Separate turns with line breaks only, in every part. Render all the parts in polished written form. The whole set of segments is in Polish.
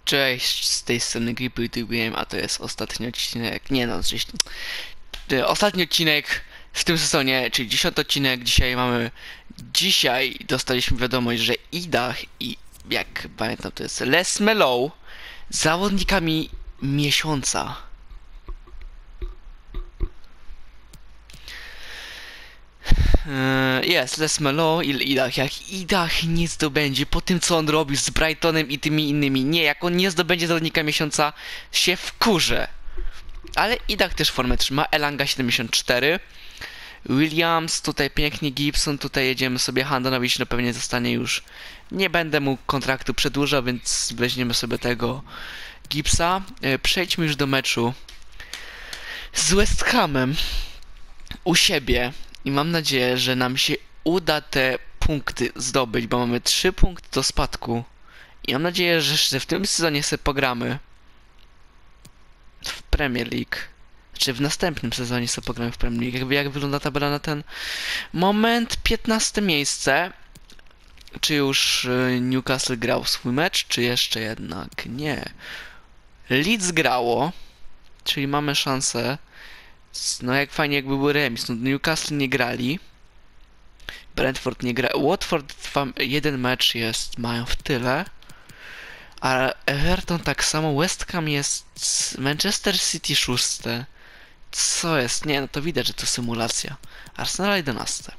Cześć, z tej strony GrippyTVM, a to jest ostatni odcinek, nie no, ostatni odcinek w tym sezonie, czyli 10 odcinek. Dzisiaj dostaliśmy wiadomość, że Idach i, jak pamiętam, to jest Les Mellow zawodnikami miesiąca. Jest Les Mellow i Idach. Jak Idach nie zdobędzie po tym, co on robił z Brightonem i tymi innymi, jak on nie zdobędzie zawodnika miesiąca, się wkurzę. Ale Idach też formę trzyma. Elanga 74, Williams, tutaj pięknie Gibson, tutaj jedziemy sobie. Handanovic no pewnie zostanie już. Nie będę mu kontraktu przedłużał, więc weźmiemy sobie tego Gibsa. Przejdźmy już do meczu z West Hamem u siebie. I mam nadzieję, że nam się uda te punkty zdobyć, bo mamy 3 punkty do spadku. I mam nadzieję, że w tym sezonie sobie pogramy w Premier League. Czy w następnym sezonie sobie pogramy w Premier League. Jak wygląda tabela na ten moment? 15 miejsce. Czy już Newcastle grał swój mecz, czy jeszcze jednak nie? Leeds grało, czyli mamy szansę. No jak fajnie jakby był remis. No, Newcastle nie grali. Brentford nie gra. Watford jeden mecz mają w tyle. A Everton tak samo. West Ham jest. Manchester City 6. Co jest? Nie, no to widać, że to symulacja. Arsenal 11.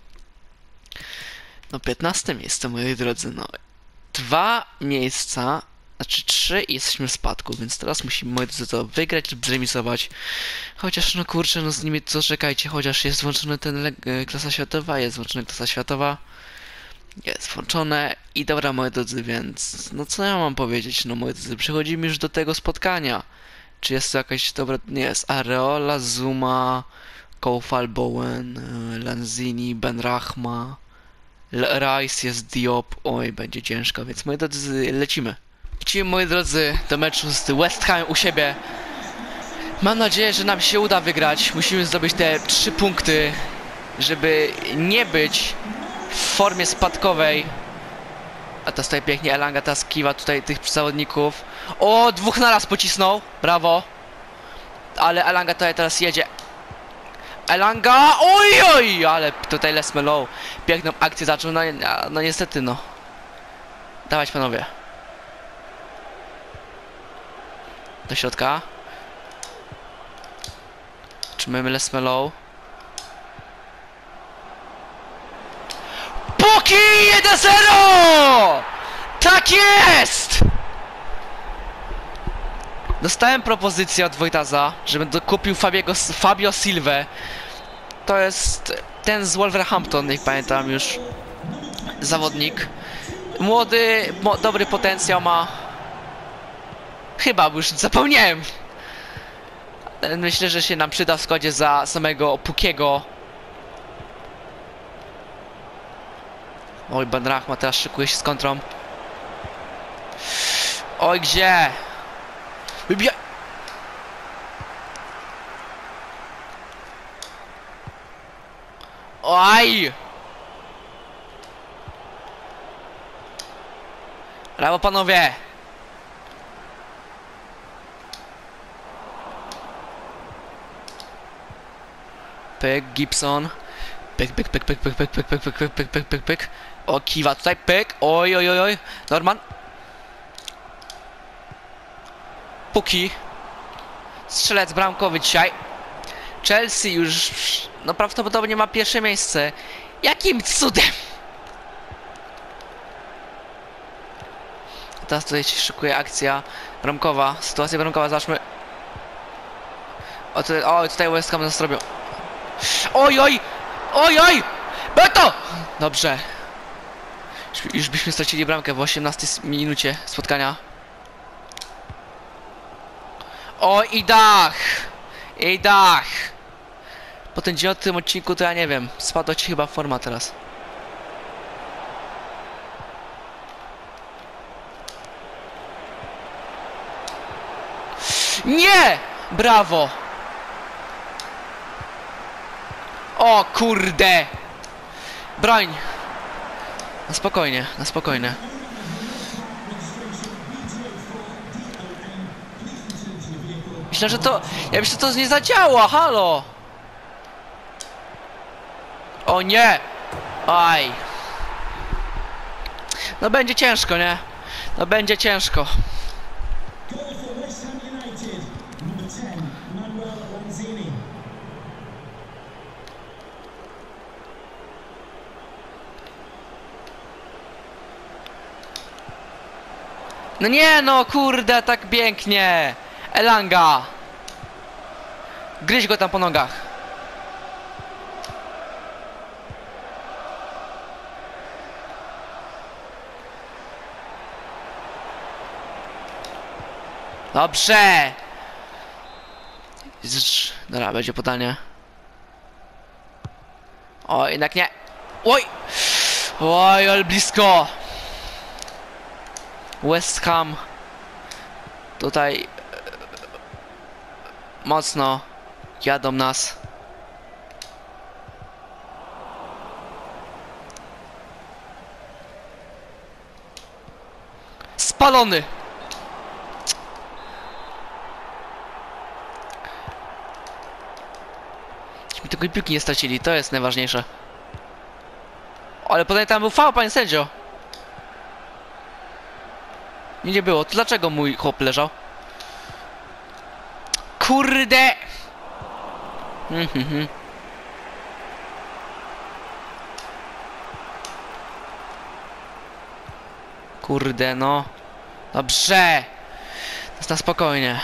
No 15 miejsce, moi drodzy. No 2 miejsca. Znaczy 3 i jesteśmy w spadku, więc teraz musimy, moi drodzy, to wygrać lub zremisować. Chociaż no kurczę, no z nimi to czekajcie, chociaż jest włączony klasa światowa, jest włączona klasa światowa. Jest włączone i dobra, moi drodzy, więc no co ja mam powiedzieć, no moi drodzy, przechodzimy już do tego spotkania. Czy jest to jakaś dobra, nie jest Areola, Zuma, Koufal, Bowen, Lanzini, Benrahma, Rice, jest Diop, oj, będzie ciężko, więc moi drodzy, lecimy. Lecimy, moi drodzy, do meczu z West Hamem u siebie. Mam nadzieję, że nam się uda wygrać. Musimy zdobyć te 3 punkty, żeby nie być w formie spadkowej. A to stoi pięknie Elanga, ta skiwa tutaj tych zawodników. O, 2 naraz pocisnął, brawo. Ale Elanga tutaj teraz jedzie. Elanga, oj, ale tutaj Les Mellow piękną akcję zaczął, no niestety no. Dawać panowie. Do środka. Trzymamy Les Mellow. Puki 1-0! Tak jest! Dostałem propozycję od Wojtaza, żebym kupił Fabio Silvę. To jest ten z Wolverhampton, jak pamiętam już. Zawodnik. Młody, dobry potencjał ma. Chyba, bo już zapomniałem. Myślę, że się nam przyda w składzie za samego Pukiego. Oj, Benrahma teraz szykuje się z kontrą. Oj, gdzie? Wybija... Oj! Brawo, panowie! Pyk, Gibson. Pyk. O, Kiwa tutaj, pyk. Oj. Norman. Puki. Strzelec bramkowy dzisiaj. Chelsea już, no prawdopodobnie ma pierwsze miejsce. Jakim cudem? Teraz tutaj się szykuje akcja bramkowa. Sytuacja bramkowa, zobaczmy. O, tutaj West Ham nas robią. Oj! Beto! Dobrze. Już byśmy stracili bramkę w 18 minucie spotkania. O, Idach! Po tym 9 odcinku to ja nie wiem. Spadła ci chyba forma teraz. Nie! Brawo! O kurde! Broń! Na spokojnie. Myślę, że to... Ja myślę, że to nie zadziała, halo! O nie! Aj! No będzie ciężko, nie? No będzie ciężko. No nie no, kurde, tak pięknie! Elanga! Gryź go tam po nogach. Dobrze! Dobra, będzie podanie. O, jednak nie. Oj! Oj, ale blisko! West Ham tutaj mocno jadą nas. Spalony! Myśmy tylko piłki nie stracili, to jest najważniejsze. Ale podaję tam był faul, panie sędzio. Nie było. To dlaczego mój chłop leżał? Kurde! Kurde, no. Dobrze! To jest na spokojnie.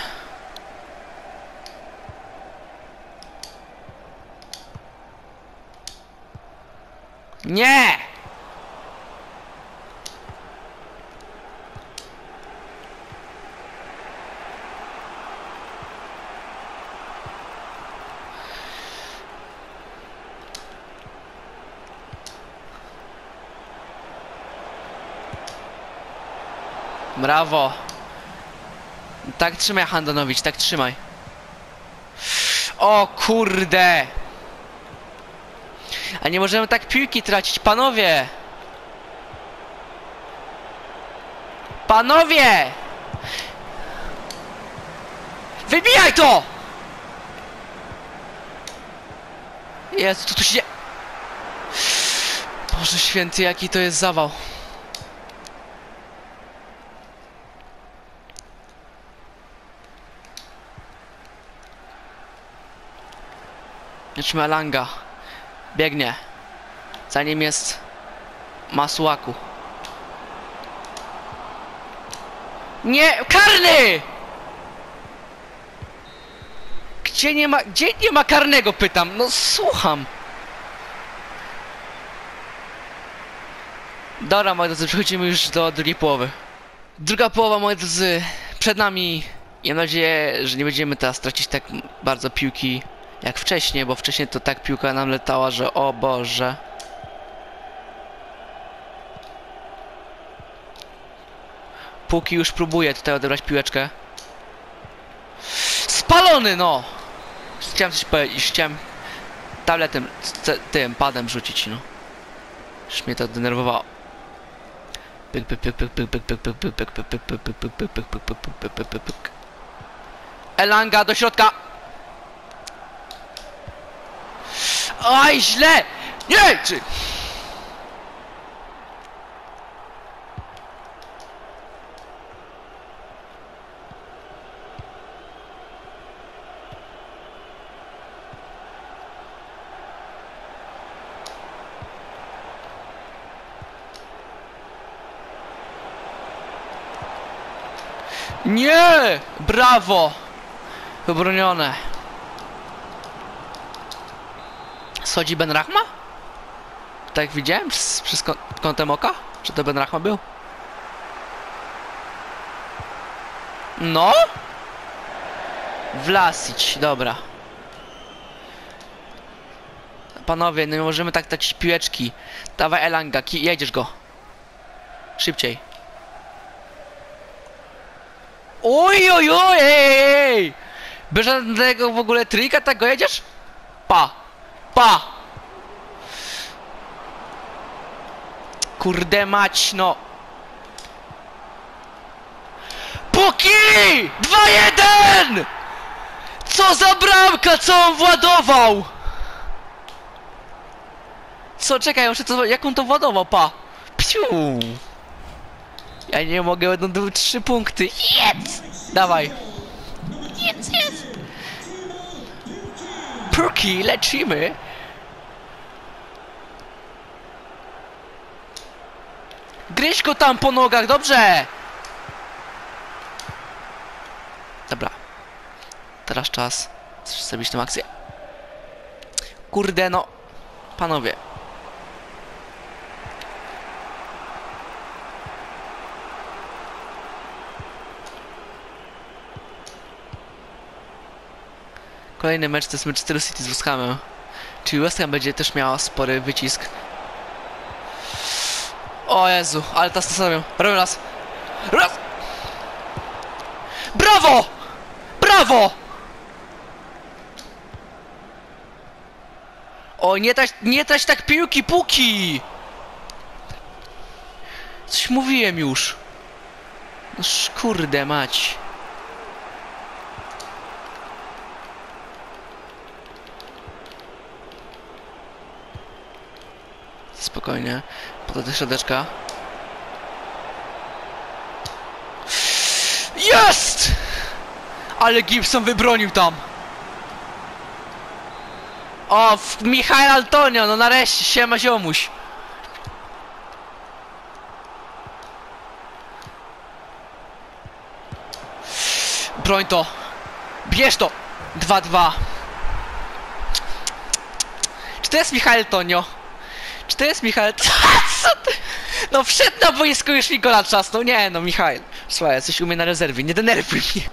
Nie! Brawo. Tak trzymaj, Handonowicz, tak trzymaj. O kurde. A nie możemy tak piłki tracić, panowie. Panowie! Wybijaj to! Jezu, co tu się... Boże święty, jaki to jest zawał. Zobaczmy Elanga. Biegnie. Za nim jest Masuaku. Nie! Karny! Gdzie nie ma karnego, pytam? No słucham. Dobra, moi drodzy, przechodzimy już do drugiej połowy. Druga połowa, moi drodzy, przed nami. I mam nadzieję, że nie będziemy teraz tracić tak bardzo piłki jak wcześniej, bo wcześniej to tak piłka nam letała, że o Boże. Póki już próbuję tutaj odebrać piłeczkę. Spalony, no! Chciałem coś powiedzieć, chciałem tabletem, tym padem rzucić, no. Już mnie to denerwowało. Elanga do środka! Oj, źle! Nie! Czy... Nie! Brawo! Wybronione. Schodzi Benrahma? Tak widziałem przez kątem oka? Czy to Benrahma był? No? Vlasic, dobra. Panowie, no nie możemy tak tracić piłeczki. Dawaj Elanga, jedziesz go. Szybciej. Oj, oj, oj, ej! Bez żadnego w ogóle trika, tak go jedziesz? Pa! Pa! Kurde mać, no! Puki! 2-1! Co za bramka, co on władował? Co, czekaj, muszę to... Jak on to władował, pa? Psiu! Ja nie mogę, będą 3 punkty. Jedz! Dawaj. Jedz, jedz! Purki, lecimy! Gryź go tam po nogach, dobrze! Dobra. Teraz czas zrobić tę akcję. Kurde, no. Panowie. Kolejny mecz to jest mecz Steelu City z West Hamem. Czyli West Ham będzie też miała spory wycisk. O Jezu, ale teraz to zrobią. Robią raz. Raz! Brawo! Brawo! O, nie trać tak piłki, póki! Coś mówiłem już. No kurde mać. Spokojnie. Potem do środeczka. Jest! Ale Gibson wybronił tam. O, Michael Antonio, no nareszcie, siema ziomuś. Broń to. Bierz to. 2-2. Czy to jest Michael Antonio? Czy to jest Michael? Co ty? No wszedł na boisko, już mi go natrzasnął. Nie no, Michael. Słuchaj, coś umie na rezerwie, nie denerwuj mnie.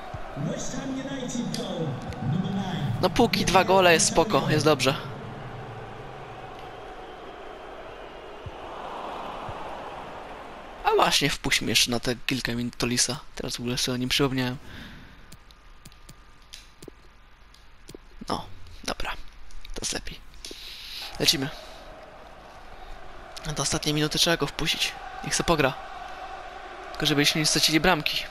No póki 2 gole jest spoko, jest dobrze. A właśnie, wpuść mnie jeszcze na te kilka minut Tolisa. Teraz w ogóle sobie o nim przypomniałem. No, dobra. To jest lepiej. Lecimy. Do ostatniej minuty trzeba go wpuścić. Niech se pogra. Tylko żebyśmy nie stracili bramki.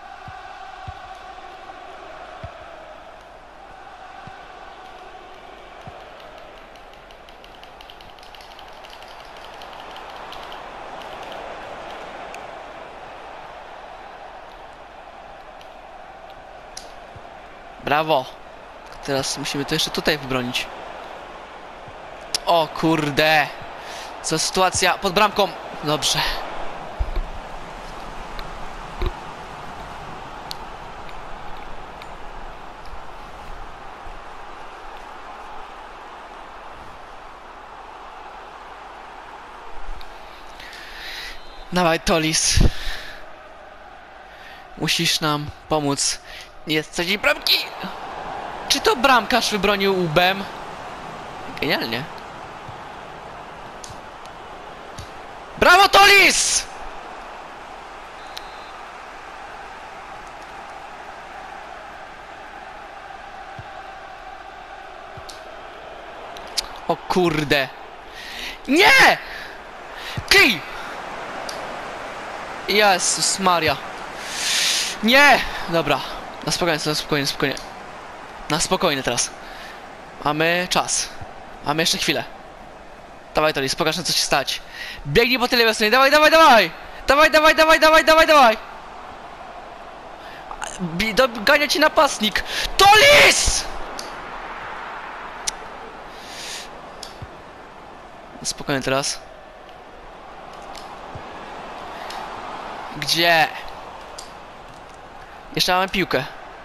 Brawo! Teraz musimy to jeszcze tutaj wybronić. O kurde! Co sytuacja pod bramką? Dobrze. Dawaj, Tolis. Musisz nam pomóc. Nie stracić bramki! Czy to bramkarz wybronił łbem? Genialnie. Brawo, Tolis! O kurde. Nie! Kij! Jezus Maria. Nie! Dobra. Na spokojnie, na spokojnie, spokojnie. Na spokojnie teraz. Mamy czas. Mamy jeszcze chwilę. Dawaj, Tolis, pokaż na co się stać. Biegnij po tyle stronie. Dawaj, dawaj, dawaj! Dawaj, dawaj, dawaj, dawaj, dawaj, dawaj! Gania ci napastnik. Tolis! Spokojnie teraz. Gdzie? Jeszcze mamy piłkę.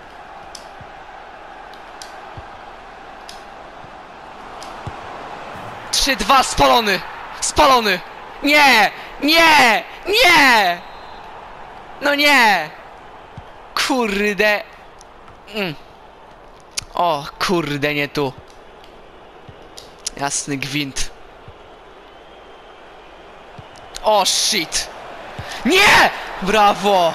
Trzy, 2, spalony! Spalony! Nie! Nie! Nie! No nie! Kurde! O, kurde, nie tu. Jasny gwint. O, shit! Nie! Brawo!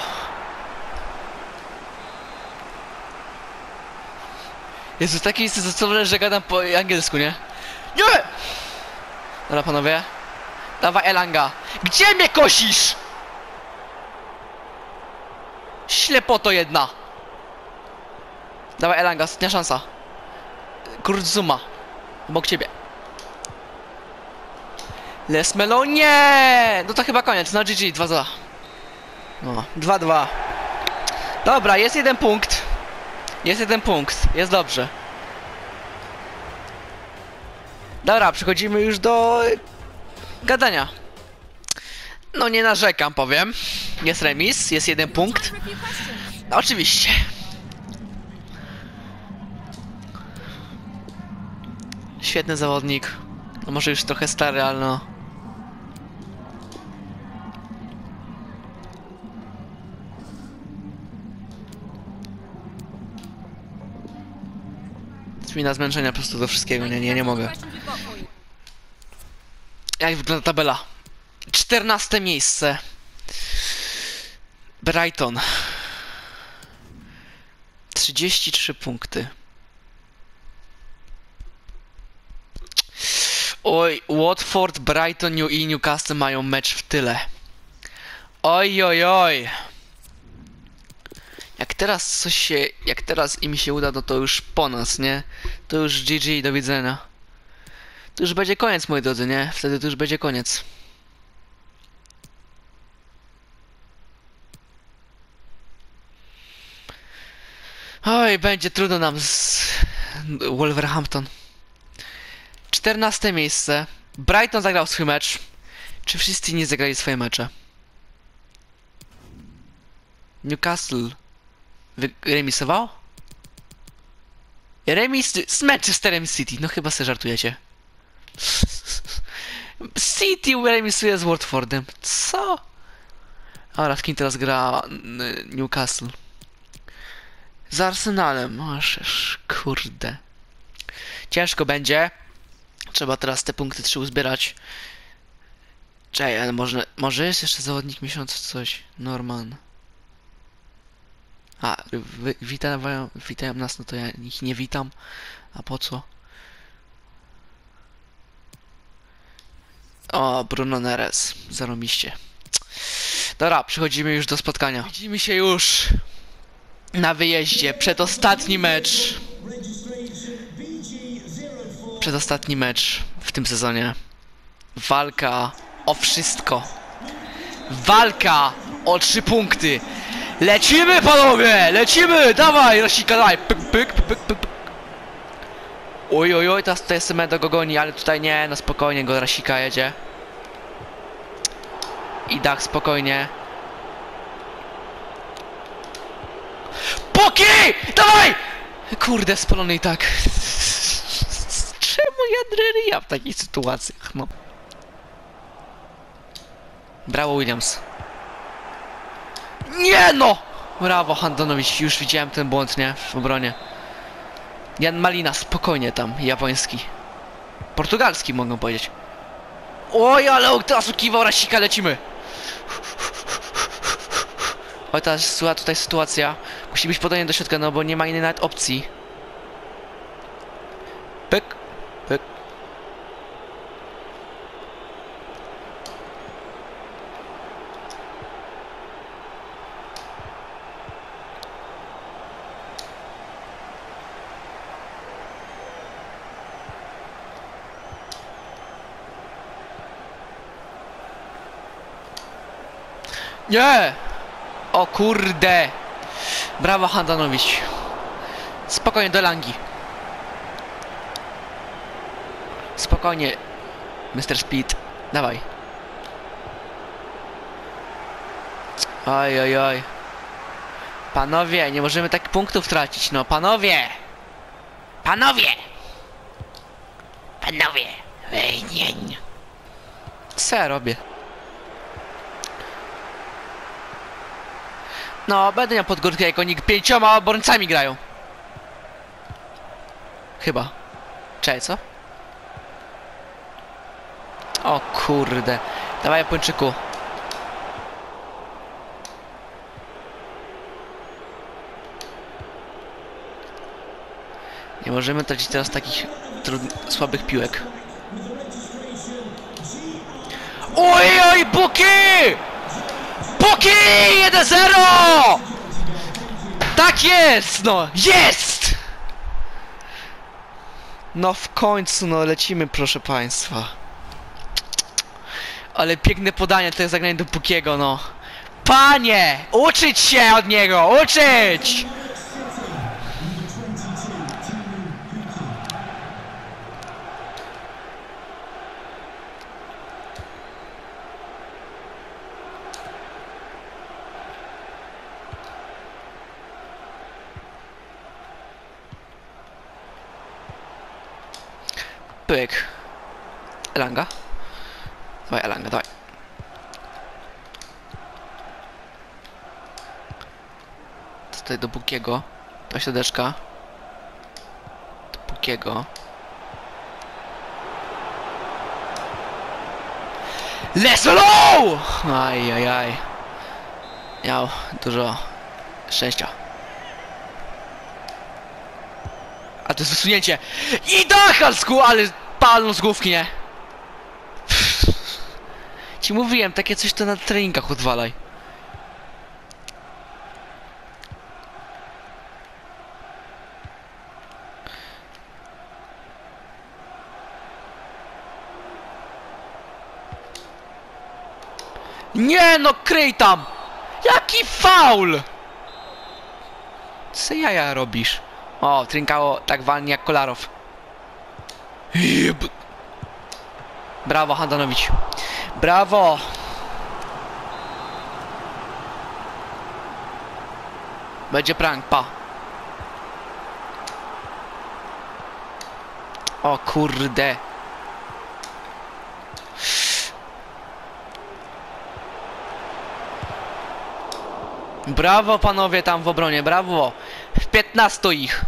Jezu, taki jest zadowolony, że gadam po angielsku, nie? Nie! Dobra, panowie. Dawaj, Elanga. Gdzie mnie kosisz? Ślepoto jedna. Dawaj Elanga, ostatnia szansa. Kurzuma. Obok ciebie. Les Melo, nie! No to chyba koniec, no GG, 2-2. No, 2-2. Dobra, jest jeden punkt. Jest jeden punkt, jest dobrze. Dobra, przechodzimy już do gadania. No nie narzekam, powiem. Jest remis, jest jeden punkt. No, oczywiście. Świetny zawodnik. No może już trochę stary, ale no. Mina zmęczenia po prostu do wszystkiego, nie mogę. Jak wygląda tabela? 14 miejsce. Brighton. 33 punkty. Oj, Watford, Brighton i Newcastle mają mecz w tyle. Oj, oj, oj. Jak teraz im się uda, no to już po nas, nie? To już GG, do widzenia. To już będzie koniec, moi drodzy, nie? Wtedy to już będzie koniec. Oj, będzie trudno nam z Wolverhampton. 14 miejsce. Brighton zagrał swój mecz. Czy wszyscy nie zagrali swoje mecze? Newcastle remisował? Remis z Manchesterem City. No chyba sobie żartujecie. City remisuje z Watfordem. Co? Oraz kim teraz gra Newcastle? Z Arsenalem. Możesz, kurde. Ciężko będzie. Trzeba teraz te punkty 3 uzbierać. Czekaj, ale może jest jeszcze zawodnik miesiąca coś. Norman. A, witają nas, no to ja ich nie witam. A po co? O, Bruno Neres. Zarobiście. Dobra, przechodzimy już do spotkania. Widzimy się już na wyjeździe. Przedostatni mecz. Przedostatni mecz w tym sezonie. Walka o wszystko. Walka o 3 punkty. Lecimy, panowie! Lecimy! Dawaj, Rasika, dawaj! Pyk, pyk, pyk, pyk. Oj, oj, oj, teraz tutaj Semedo go goni, ale tutaj nie, no spokojnie, go Rasika jedzie. I Dach spokojnie. Poki! Dawaj! Kurde, spalony i tak. Czemu Jadreria w takich sytuacjach, no? Brawo, Williams. Nie no! Brawo, Handonowicz, już widziałem ten błąd, nie? W obronie. Jan Malina, spokojnie tam, japoński. Portugalski, mogę powiedzieć. Oj, ale teraz ukiwał Rasika, lecimy! Oj, teraz tutaj sytuacja. Musi być podanie do środka, no bo nie ma innej nawet opcji. Pyk, pyk. Nie! O kurde! Brawo, Handonowicz. Spokojnie, do Langi. Spokojnie, Mr. Speed. Dawaj. Oj, oj, oj. Panowie, nie możemy takich punktów tracić, no. Panowie! Panowie! Panowie! Ej, nie. Co ja robię? No, będę miał podgórkę, jak oni 5 obrońcami grają. Chyba. Czekaj, co? O kurde. Dawaj, Japończyku. Nie możemy tracić teraz takich słabych piłek. Oj, oj, Buki! Buki! 1-0! Tak jest, no! Jest! No w końcu, no lecimy, proszę państwa. Ale piękne podanie, to jest zagranie do Pukiego, no. Panie! Uczyć się od niego! Uczyć! Pyk. Elanga. Dawaj, Elanga, dawaj. Tutaj do Bukiego. Do środeczka. Do Bukiego. Lesolo! Ajajaj. Miał dużo szczęścia. A to jest wysunięcie. I Dachalsku, ale palną z główki, nie? Ci mówiłem, takie coś to na treningach odwalaj. Nie no, kryj tam! Jaki faul! Co jaja robisz? O, Trinkało tak walnie jak Kolarow. Brawo, Handanowicz. Brawo! Będzie prank, pa. O kurde. Brawo panowie tam w obronie, brawo. 15 ich.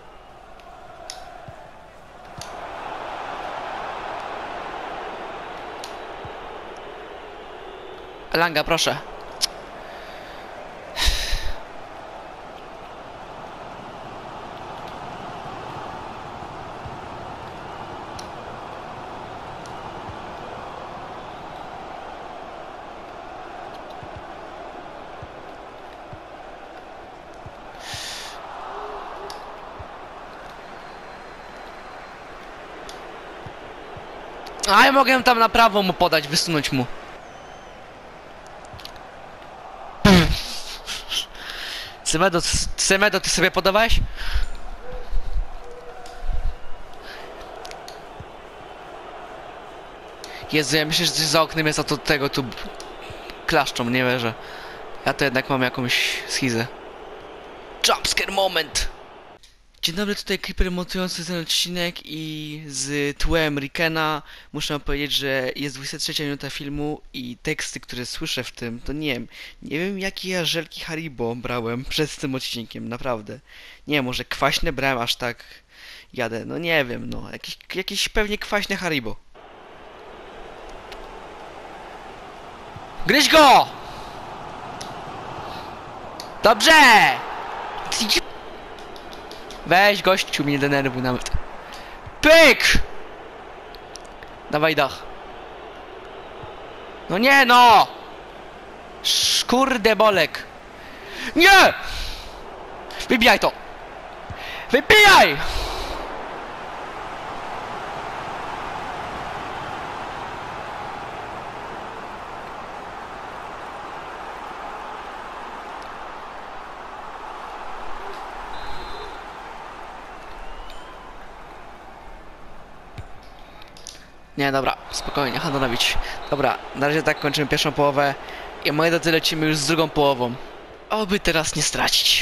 Langa, proszę. A ja mogę tam na prawo mu podać, wysunąć mu. Semedo, ty sobie podawałeś? Jezu, ja myślę, że za oknem jest, a to tego tu klaszczą, nie wierzę. Ja to jednak mam jakąś schizę. Jumpscare moment! Dzień dobry, tutaj Creeper montujący ten odcinek i z tłem Rikena muszę powiedzieć, że jest 23 minuta filmu i teksty, które słyszę w tym, to nie wiem jakie ja żelki Haribo brałem przed tym odcinkiem, naprawdę. Nie, może kwaśne brałem, aż tak jadę, no nie wiem, no, jakieś pewnie kwaśne Haribo. Gryź go! Dobrze! Weź gościu, mnie denerwuj nawet. Pyk! Dawaj dach. No nie no! Kurde bolek. Nie! Wybijaj to! Wybijaj! Nie, dobra, spokojnie, Handanowicz. Dobra, na razie tak kończymy pierwszą połowę i moi drodzy, lecimy już z drugą połową. Oby teraz nie stracić.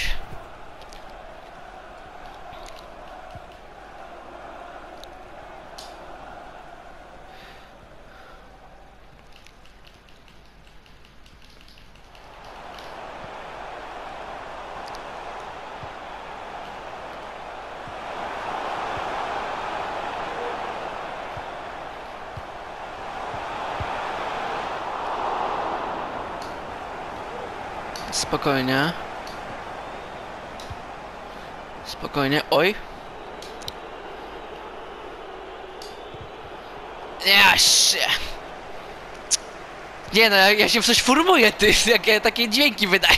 Spokojnie. Spokojnie, oj. Nie no, ja się w coś formuję, ty, jakie takie dźwięki wydaje.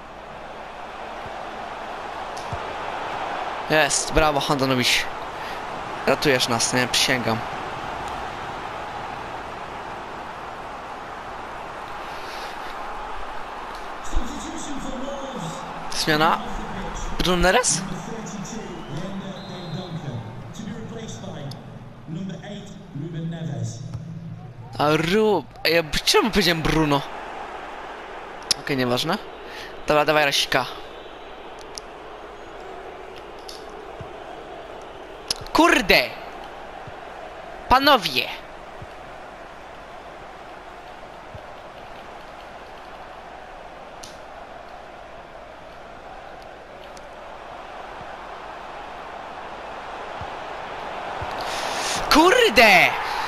Jest, brawo, Handanowicz. Ratujesz nas, nie? Przysięgam. Zmiana. Bruno Neres? Czemu powiedziałem Bruno? Okej, nieważne. Dobra, dawaj Rasika. Kurde! Panowie! Kurde!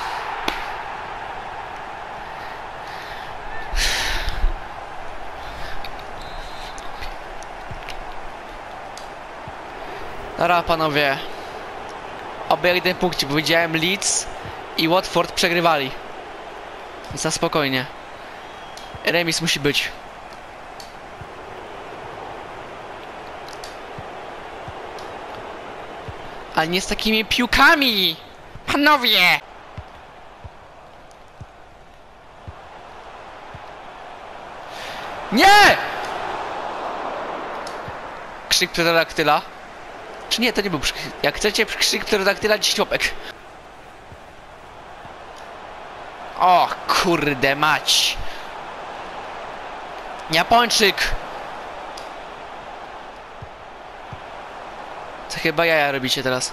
Dobra, panowie. Oby jeden punkt, bo widziałem Leeds i Watford przegrywali. Więc na spokojnie. Remis musi być. Ale nie z takimi piłkami! Panowie! Nie! Krzyk pterodaktyla. Czy nie, to nie był krzyk. Jak chcecie krzyk pterodaktyla, 10 łapek. O kurde mać. Japończyk. Co chyba jaja robicie teraz?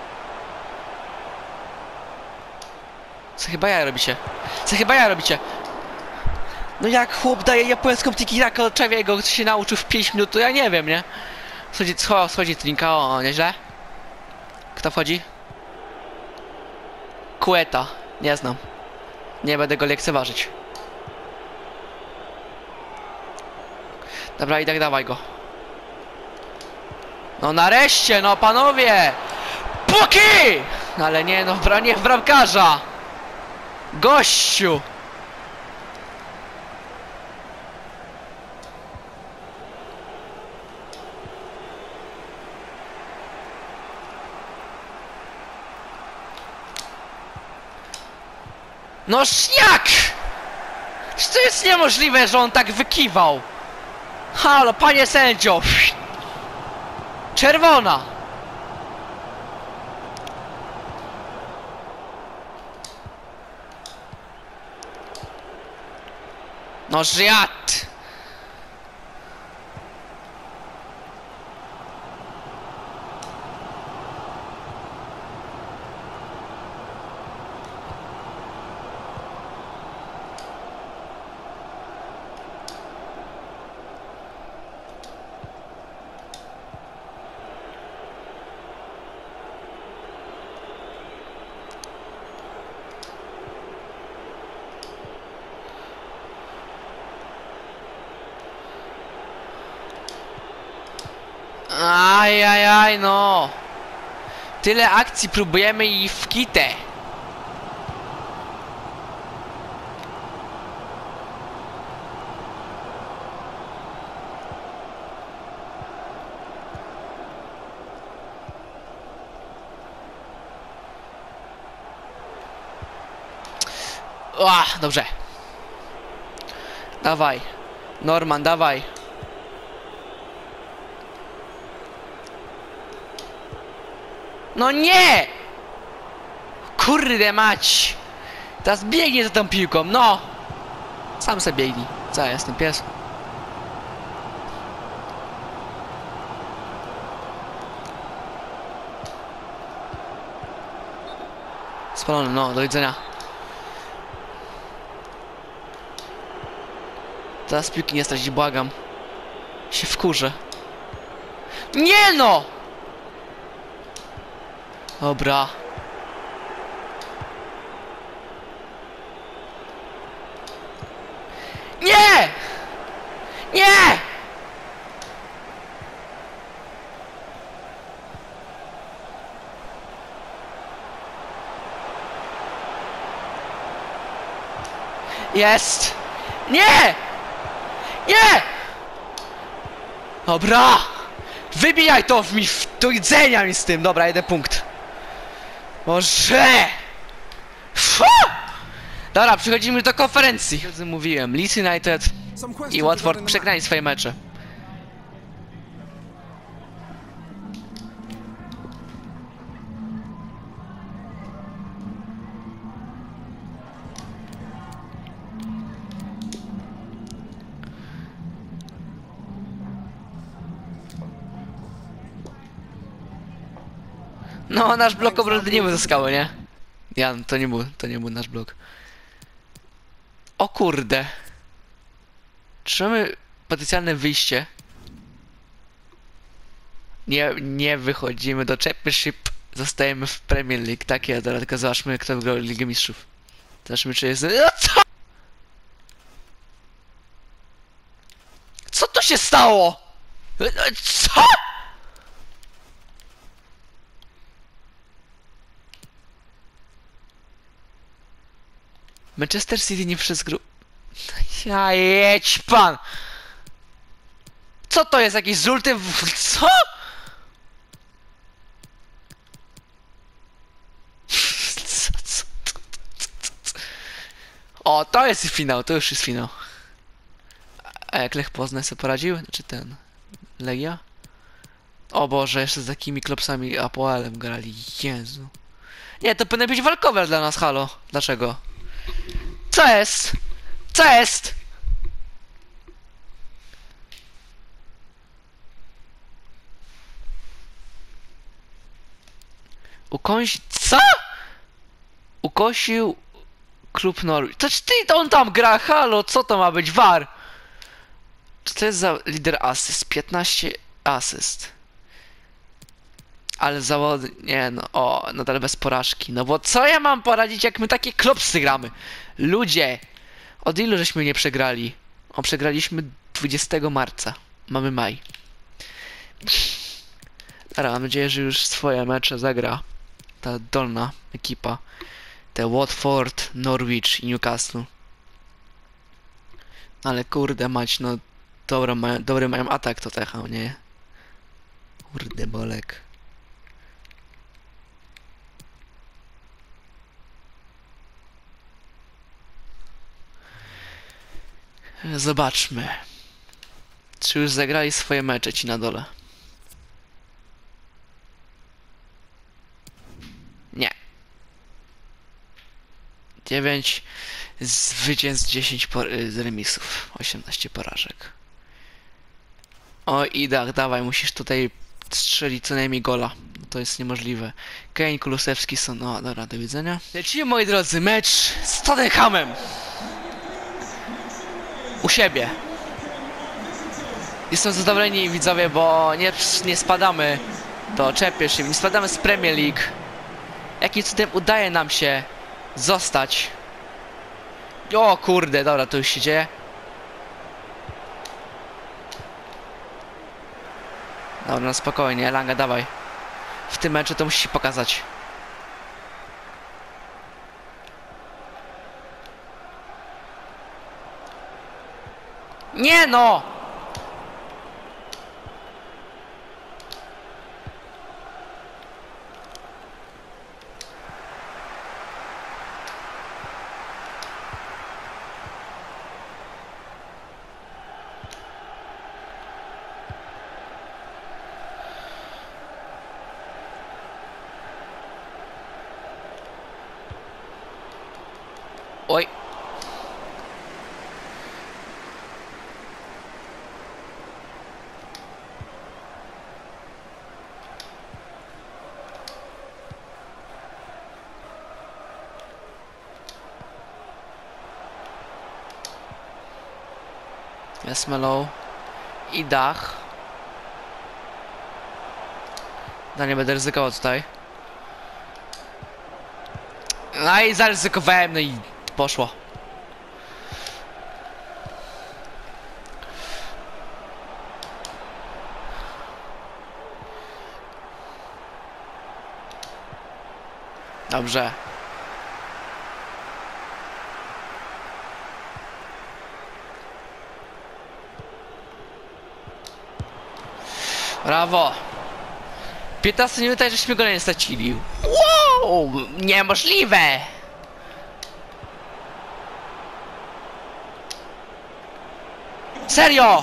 Co chyba jaja robicie? Co chyba jaja robicie? No jak chłop daje japońską tiki-taka od Czewiego, kto się nauczył w 5 minut, to ja nie wiem, nie? Schodzi Trinka, o, nieźle. Kto wchodzi? Kueta. Nie znam. Nie będę go lekceważyć. Dobra, i tak dawaj go. No nareszcie, no panowie! Puki! No ale nie, no niech bramkarza! Gościu! Noż jak? Czy to jest niemożliwe, że on tak wykiwał? Halo, panie sędzio! Czerwona! Noż jad! Ajajaj, no. Tyle akcji próbujemy i w kitę. Dobrze. Dawaj. Norman, dawaj. No nie! Kurde mać! Teraz biegnie za tą piłką, no! Sam sobie biegnij. Co ja jestem, pies? Spalony, no, do widzenia. Teraz piłki nie stać, błagam. Się wkurzę. Nie no! Dobra. Nie! Nie! Jest! Nie! Nie! Dobra! Wybijaj to do widzenia mi z tym! Dobra, jeden punkt. Boże! Fu! Dobra, przechodzimy do konferencji. Jak mówiłem, Leeds United i Watford przegrali swoje mecze. No, nasz blok obrony nie uzyskało, nie? Jan, to nie był nasz blok. O kurde. Czy mamy potencjalne wyjście? Nie wychodzimy do Championship. Zostajemy w Premier League. Tak jest, tylko zobaczmy, kto wygrał Ligę Mistrzów. Zobaczmy, czy jest... No co? Co tu się stało? Co? Manchester City nie przez gru... Ja jedź pan! Co to jest? Jakiś żółty... Co? Co? O, to jest finał, to już jest finał. A jak Lech Poznań sobie poradził? Znaczy ten... Legia? O Boże, jeszcze z takimi klopsami Apoelem grali. Jezu. Nie, to powinno być walkowe dla nas, halo. Dlaczego? Co jest? Co jest? Co? Ukosił klub Norwich. To on tam gra, halo, co to ma być? VAR! Co to jest za lider asyst? 15 asyst. Ale zawody... Nie no, o, nadal bez porażki. No bo co ja mam poradzić, jak my takie klopsy gramy? Ludzie! Od ilu żeśmy nie przegrali? O, przegraliśmy 20 marca. Mamy maj. Dobra, mam nadzieję, że już swoje mecze zagra ta dolna ekipa. Te Watford, Norwich i Newcastle. Ale kurde mać, no dobry mają atak to Techał, nie? Kurde bolek. Zobaczmy. Czy już zagrali swoje mecze ci na dole? Nie. 9 zwycięstw, 10 remisów, 18 porażek. O Idach, dawaj, musisz tutaj strzelić co najmniej gola. To jest niemożliwe. Kane, Kulusewski są... No, dobra, do widzenia. Lecimy, moi drodzy, mecz z Tottenhamem. U siebie. Jestem zadowoleni, widzowie, bo nie spadamy do Championship, nie spadamy z Premier League. Jakim cudem udaje nam się zostać. O kurde, dobra, to już się dzieje. Dobra, no spokojnie, Elanga, dawaj. W tym meczu to musisz się pokazać. Nie no! Oj. Jest Melo. I Dach. No nie będę ryzykował tutaj. No i zaryzykowałem, no i poszło. Dobrze. Brawo. 15 minut, żeśmy go nie stracili. Wow! Niemożliwe! Serio!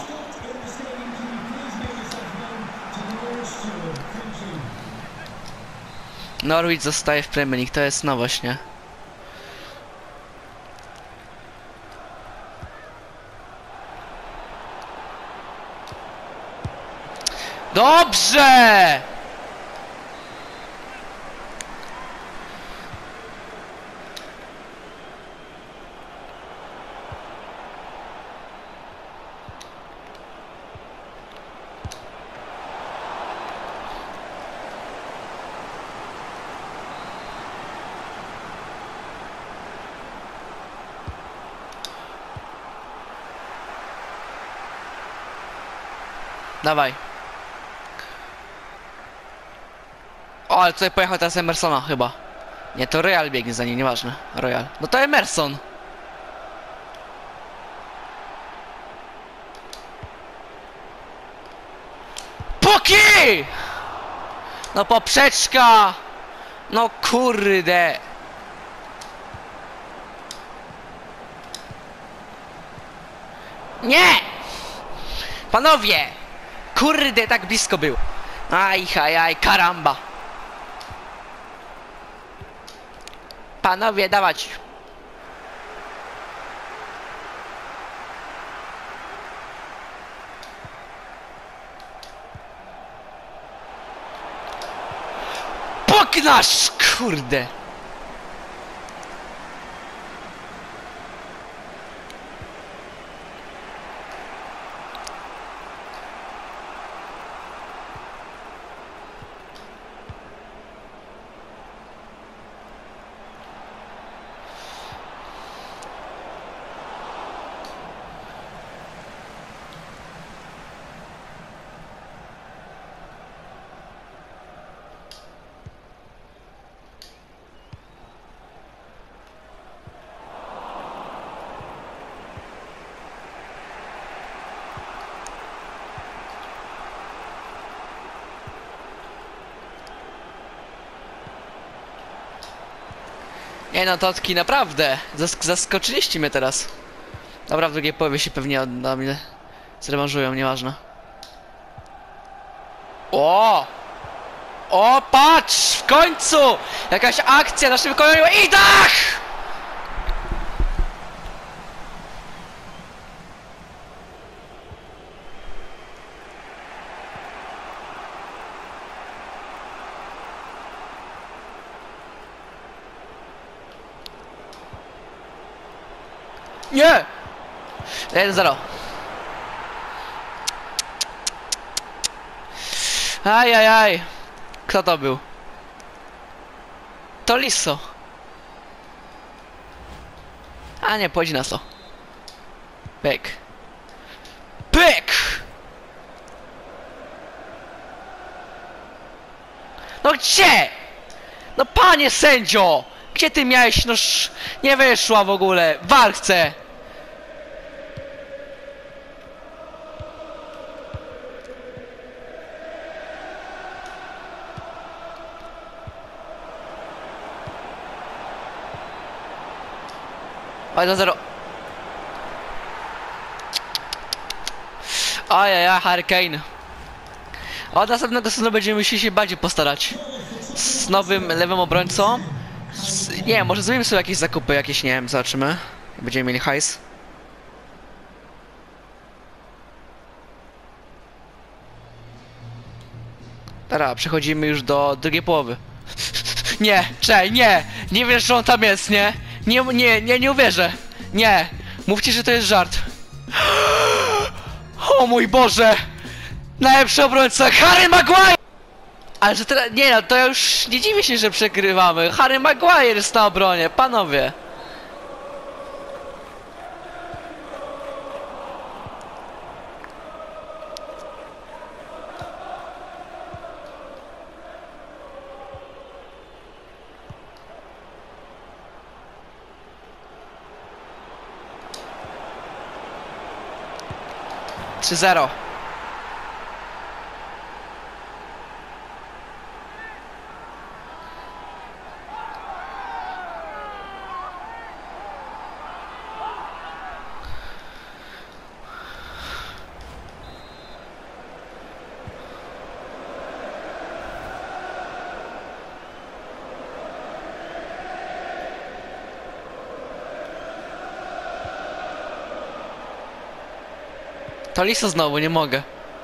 Norwich zostaje w Premier League, to jest nowość, nie? Dobrze! Dawaj. O, ale tutaj pojechał teraz Emersona chyba. Nie, to Royal biegnie za nim, nieważne. Royal. No to Emerson. Puki! No poprzeczka! No kurde! Nie! Panowie! Kurde, tak blisko był. Aj, karamba. Panowie, dawać. Poknasz, kurde. Nie no, Totki, naprawdę. Zaskoczyliście mnie teraz. Dobra, w drugiej połowie się pewnie na mnie zrewanżują, nieważne. O! O, patrz! W końcu! Jakaś akcja na szybko i dach! Nie! 1-0. Ajajaj. Kto to był? To Liso. A nie, pójdź na to. Pyk. Pyk! No gdzie? No panie sędzio! Gdzie ty miałeś? No nie wyszła w ogóle. War chcę. O, 1-0. Ajajaj, Harry Kane. Od następnego sezonu będziemy musieli się bardziej postarać. Z nowym lewym obrońcą. Nie, może zrobimy sobie jakieś zakupy, jakieś, nie wiem, zobaczymy. Będziemy mieli hajs. Dobra, przechodzimy już do drugiej połowy. Nie, czekaj, nie! Nie wiesz, że on tam jest, nie? Nie uwierzę. Nie, mówcie, że to jest żart. O mój Boże! Najlepszy obrońca, Harry Maguire! Ale że teraz, nie no, to ja już nie dziwię się, że przegrywamy. Harry Maguire jest na obronie, panowie. To Liso znowu, nie mogę.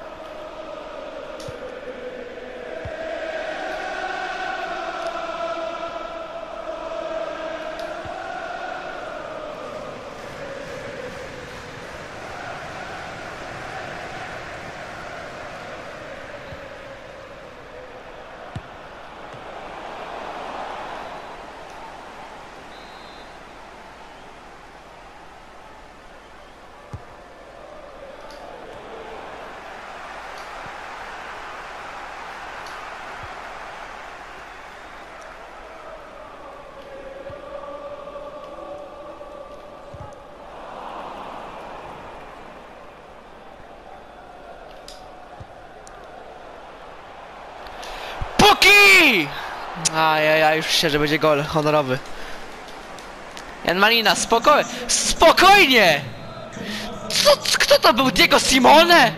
Puki! Ajajaj, już myślę, że będzie gol honorowy. Jan Malina, spokojnie! Spokojnie! Kto to był? Diego Simone?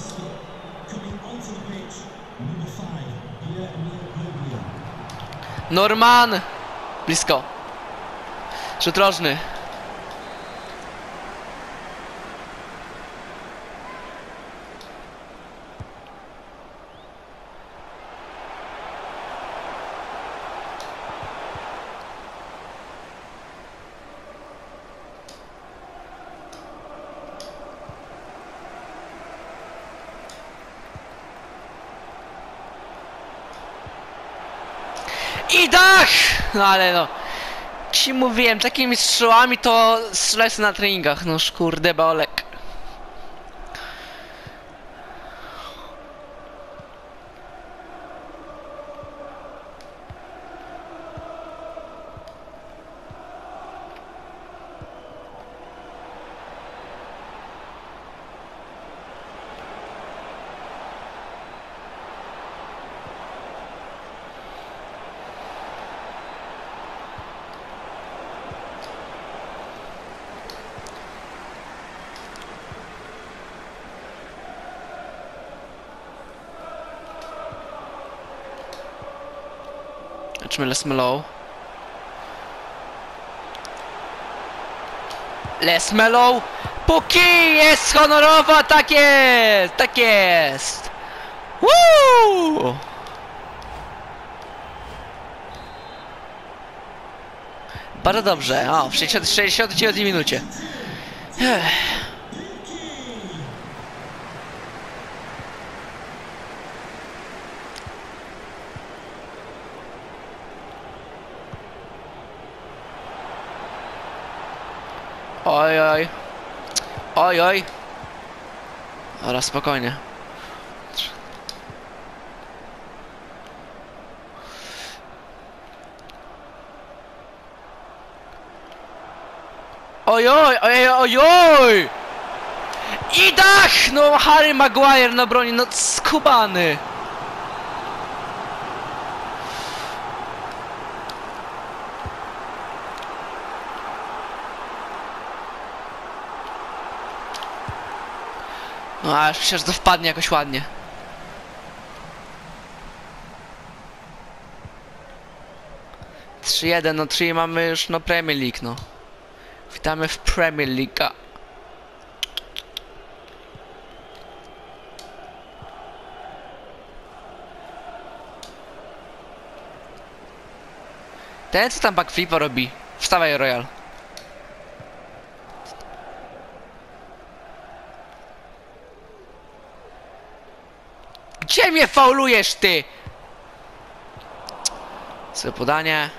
Norman! Blisko. Rzut rożny. I dach! No ale no. Ci mówiłem, takimi strzałami to strzelaj sobie na treningach. No kurde, Bolek. Zobaczmy Les Melo. Les Melo! Póki jest honorowa, tak jest! Tak jest! Woo! Bardzo dobrze. O, w 69 minucie. Oj, oj. Oj, oj. Ale spokojnie. Oj, oj, oj, oj, oj. I dach! No, Harry Maguire na broni, no skubany. No, ale myślę, że to wpadnie jakoś ładnie. Jeden, no 3 mamy już no Premier League, no. Witamy w Premier League. Ten co tam backflipa robi? Wstawaj, Royal. Gdzie mnie faulujesz, ty? Sobie podanie.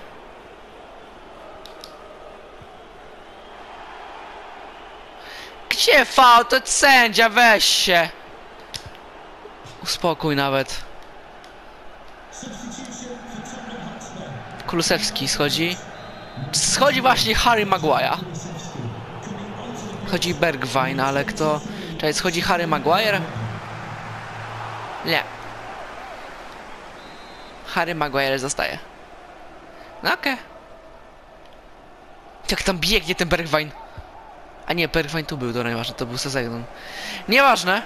Gdzie faul? To sędzia, weź się. Uspokój nawet. Kulusewski schodzi. Schodzi właśnie Harry Maguire. Chodzi Bergwijn, ale kto... Czekaj, schodzi Harry Maguire? Nie. Harry Maguire zostaje. No okej. Jak tam biegnie ten Bergwijn. A nie, Bergwijn tu był, to nieważne, to był Sezegnon. Nieważne.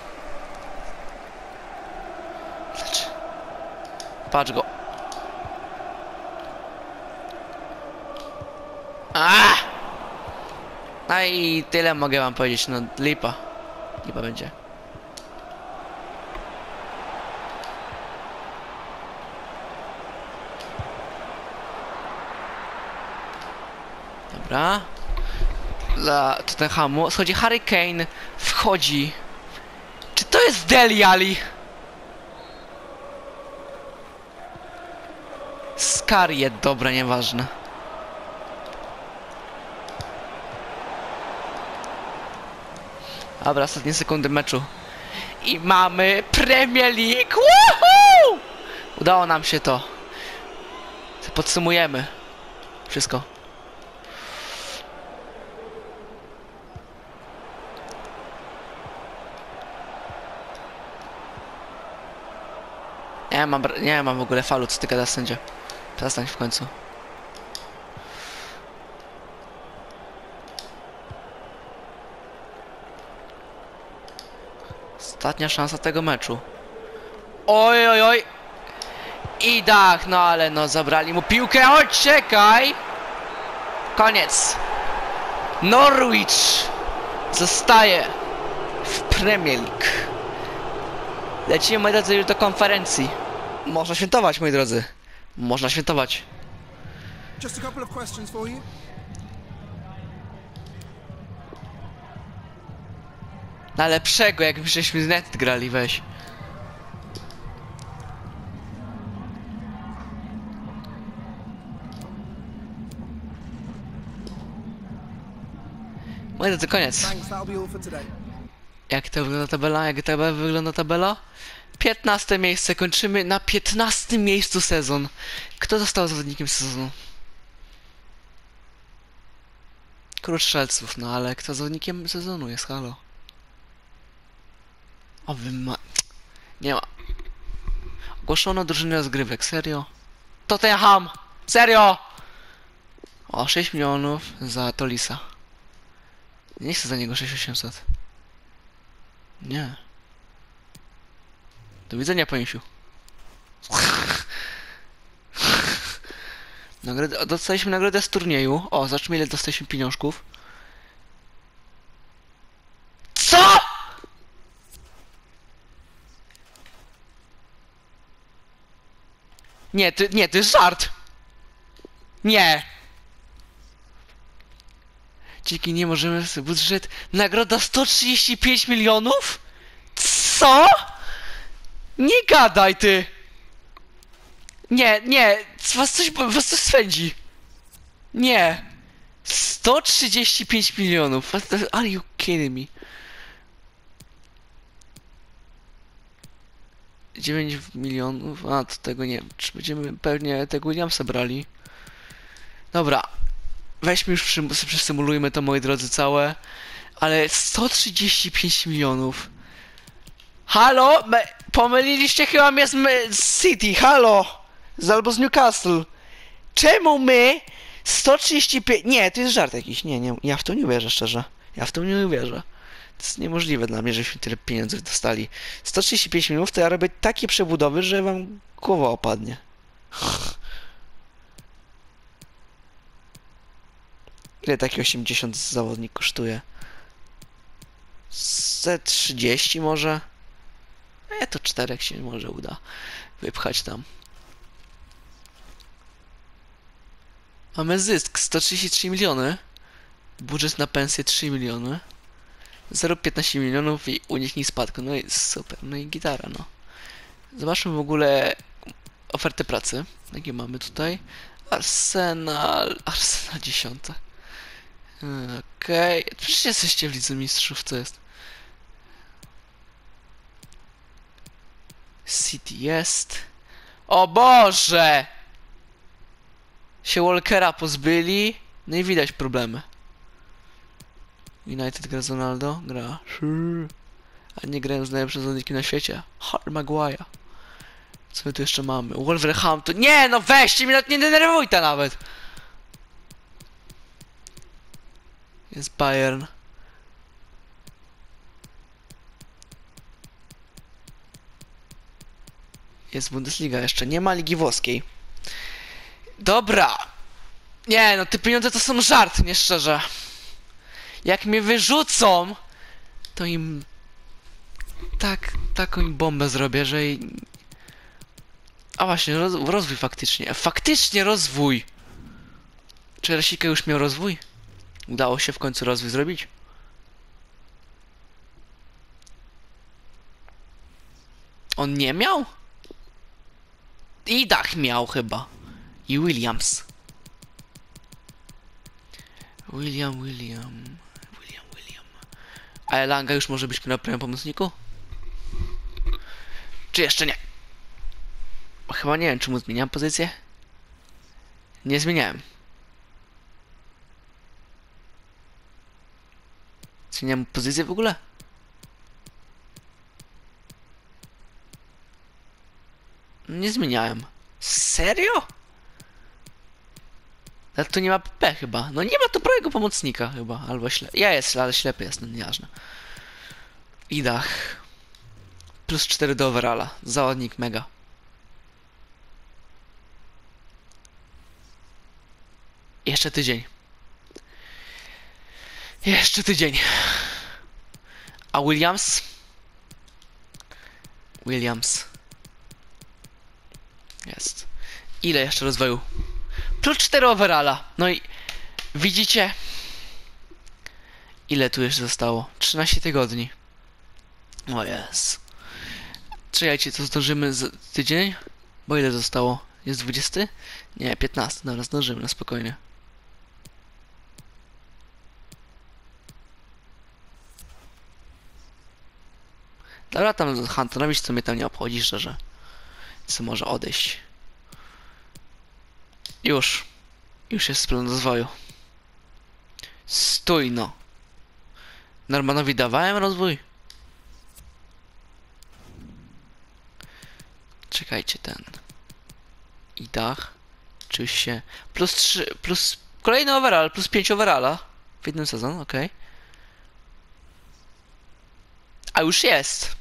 Patrz go. No i tyle mogę wam powiedzieć, no lipa. Chyba będzie. Dobra. Dla Tottenhamu. Schodzi Harry Kane. Wchodzi. Czy to jest Dele Alli? Skariet, dobra, nieważne. Dobra, ostatnie sekundy meczu. I mamy Premier League! Woohoo! Udało nam się to. Podsumujemy wszystko. Nie mam w ogóle falu, co ty gadasz, sędzia. Przestań w końcu. Ostatnia szansa tego meczu. Oj, oj, oj. I dach, no ale no zabrali mu piłkę. Oj, czekaj. Koniec. Norwich zostaje w Premier League. Lecimy, moi drodzy, już do konferencji. Można świętować, moi drodzy. Można świętować.
Just a couple of questions for you.
Na lepszego, jak żeśmy z net grali, weź. Moi drodzy, koniec.
Thanks, that'll be all for today.
Jak to wygląda tabela? Jak to wygląda tabela? 15 miejsce, kończymy na 15 miejscu sezon. Kto został zawodnikiem sezonu? Król Strzelców, no ale kto zawodnikiem sezonu jest, halo? O wy ma... Nie ma. Ogłoszono drużynę rozgrywek, serio? Tottenham! Serio! O, 6 milionów za Tolisa. Nie chcę za niego 6800. Nie. Do widzenia, paniusiu. Dostaliśmy nagrodę z turnieju. O, zobaczmy, ile dostaliśmy pieniążków. Co?! Nie, to jest żart! Nie! Dzięki nie możemy sobie budżet. Nagroda 135 milionów? Co?! Nie gadaj, ty! Nie, was coś swędzi. Nie. 135 milionów. Are you kidding me? 9 milionów. A, to tego nie wiem. Czy będziemy pewnie tego Williamsa brali? Dobra. Weźmy już, przesymulujmy to, moi drodzy, całe. Ale 135 milionów. Halo? Pomyliliście chyba mnie z City, halo! Albo z Newcastle. Czemu my 135... Nie, to jest żart jakiś. Nie, ja w to nie uwierzę, szczerze. Ja w to nie uwierzę. To jest niemożliwe dla mnie, żeśmy tyle pieniędzy dostali. 135 milionów to ja robię takie przebudowy, że wam głowa opadnie. Ile taki 80 zawodnik kosztuje? Ze 30 może? To 4 się może uda wypchać tam. Mamy zysk 133 miliony. Budżet na pensję 3 miliony. 0,15 milionów i uniknij spadku. No i super. No i gitara, no. Zobaczmy w ogóle ofertę pracy. Jakie mamy tutaj? Arsenal 10. Okej. Przecież jesteście w Lidze Mistrzów, co jest? City jest. O Boże! Się Walkera pozbyli. No i widać problemy. United gra z Ronaldo? Gra. A nie grają z najlepszym zawodnikiem na świecie. Harry Maguire. Co my tu jeszcze mamy? Wolverhampton. Nie, no weźcie mnie, nie denerwujcie nawet. Jest Bayern. Jest Bundesliga jeszcze. Nie ma Ligi Włoskiej. Dobra. Nie, no te pieniądze to są żart, nie szczerze. Jak mnie wyrzucą, to im taką bombę zrobię, że... A właśnie, rozwój faktycznie. Faktycznie rozwój! Czy Rasika już miał rozwój? Udało się w końcu rozwój zrobić? On nie miał? I Dach miał chyba. I Williams. William. A Elanga już może być na prawym pomocniku? Czy jeszcze nie? Chyba nie wiem, czy mu zmieniam pozycję? Nie zmieniałem. Zmieniam pozycję w ogóle? Nie zmieniałem. Serio? Ale tu nie ma PP chyba. No nie ma tu prawego pomocnika chyba. Albo ale ślepy jest, no nieważne. I Dach. Plus 4 do overalla. Zawodnik mega. Jeszcze tydzień. Jeszcze tydzień. A Williams? Jest. Ile jeszcze rozwoju? Plus 4 overalla. No i widzicie? Ile tu jeszcze zostało? 13 tygodni. O jest. Czekajcie, co zdążymy z tydzień? Bo ile zostało? Jest 20? Nie, 15. Dobra, zdążymy na spokojnie. Dobra, tam Hunterowi, co mnie tam nie obchodzi, szczerze. Co może odejść. Już. Już jest plan rozwoju. Stój no. Normanowi dawałem rozwój. Czekajcie, ten. I Dach. Oczywiście. Plus 3, plus kolejny overall, plus 5 overalla. W jednym sezon, okej. A już jest.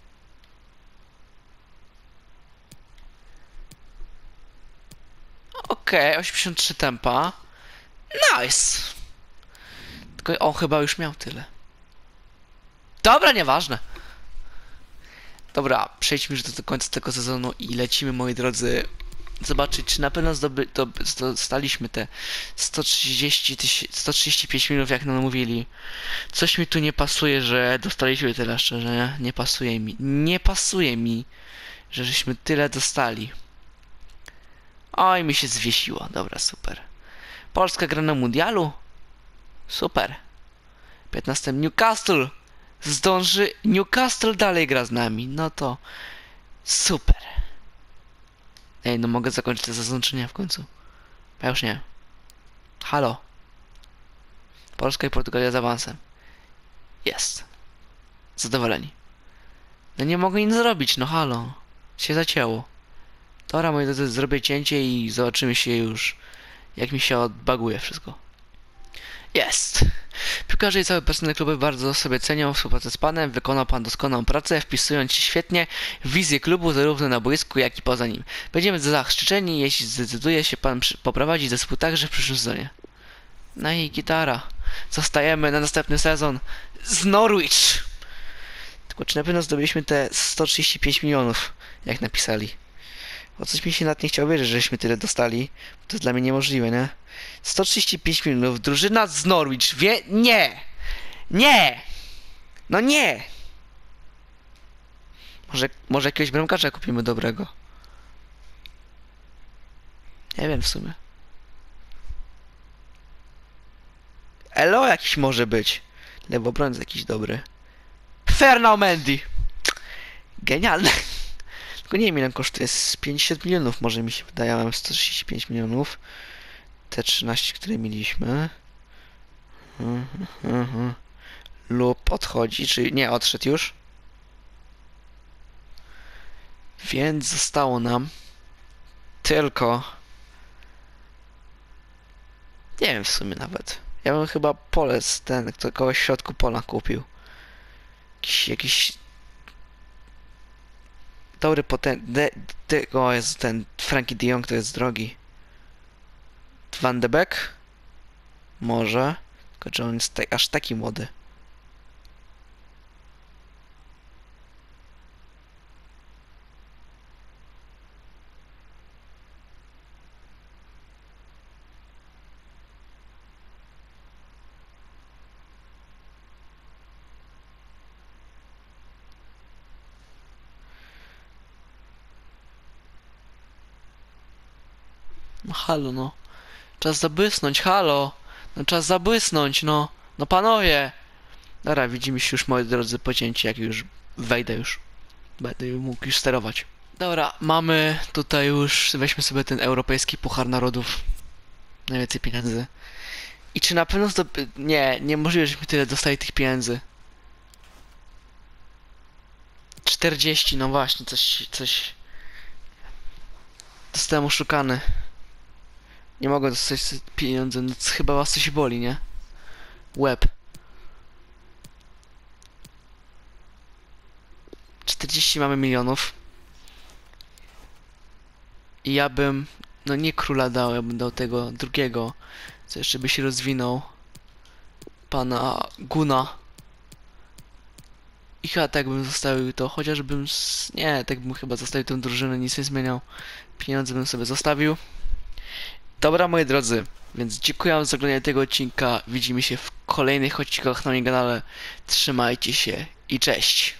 Okej, 83 tempa. Nice. Tylko on chyba już miał tyle. Dobra, nieważne. Dobra, przejdźmy już do końca tego sezonu i lecimy, moi drodzy, zobaczyć, czy na pewno dostaliśmy te 135 milionów, jak nam mówili. Coś mi tu nie pasuje, że dostaliśmy tyle, szczerze, nie? Nie pasuje mi, że żeśmy tyle dostali. Oj, mi się zwiesiło. Dobra, super. Polska gra na mundialu? Super. 15 Newcastle. Newcastle dalej gra z nami. No to super. Ej, no mogę zakończyć te zaznaczenia w końcu. Ja już nie. Halo. Polska i Portugalia z awansem. Jest. Zadowoleni. No nie mogę nic zrobić, no halo. Się zacięło. Dobra, moi drodzy, zrobię cięcie i zobaczymy się już, jak mi się odbaguje wszystko. Jest! Piłkarze i cały personel klubu bardzo sobie cenią współpracę z panem. Wykonał pan doskonałą pracę, wpisując się świetnie w wizję klubu zarówno na boisku, jak i poza nim. Będziemy zaszczyceni, jeśli zdecyduje się pan poprowadzić zespół także w przyszłym sezonie. No i gitara. Zostajemy na następny sezon z Norwich! Tylko czy na pewno zdobyliśmy te 135 milionów, jak napisali? Bo coś mi się nawet nie chciało wierzyć, żeśmy tyle dostali. To jest dla mnie niemożliwe, nie? 135 milionów, drużyna z Norwich, Nie! Nie! No nie! Może jakiegoś bramkarza kupimy dobrego. Nie wiem w sumie. Elo jakiś może być. Lewobrońca jakiś dobry. Fernand Mendy! Genialne! Tylko nie wiem ile kosztuje, z 50 milionów może mi się wydaje, mam 135 milionów. Te 13, które mieliśmy. Lub odchodzi, czy nie, odszedł już. Więc zostało nam tylko... Nie wiem w sumie nawet. Ja bym chyba pole z kogoś w środku pola kupił. Jakiś dobry o jest ten Frankie de Jong to jest drogi. Van de Beek? Może. Tylko czy on jest aż taki młody? No halo, no. Czas zabłysnąć, halo. No czas zabłysnąć, no. No panowie. Dobra, widzimy się już, moi drodzy, po cięciu, jak już wejdę już. Będę mógł już sterować. Dobra, mamy tutaj już, weźmy sobie ten europejski puchar narodów. Najwięcej pieniędzy. I czy na pewno Nie, niemożliwe, żeśmy tyle dostali tych pieniędzy. 40, no właśnie, coś... Zostałem oszukany. Nie mogę dostać pieniędzy, no chyba was coś boli, nie? Łeb. 40 mamy milionów. I ja bym... No nie króla dał, ja bym dał tego drugiego. Co jeszcze by się rozwinął. Pana Guna. I chyba tak bym zostawił to, chociażbym... Nie, tak bym chyba zostawił tę drużynę, nic nie zmieniał. Pieniądze bym sobie zostawił. Dobra, moi drodzy, więc dziękuję za oglądanie tego odcinka. Widzimy się w kolejnych odcinkach na moim kanale. Trzymajcie się i cześć!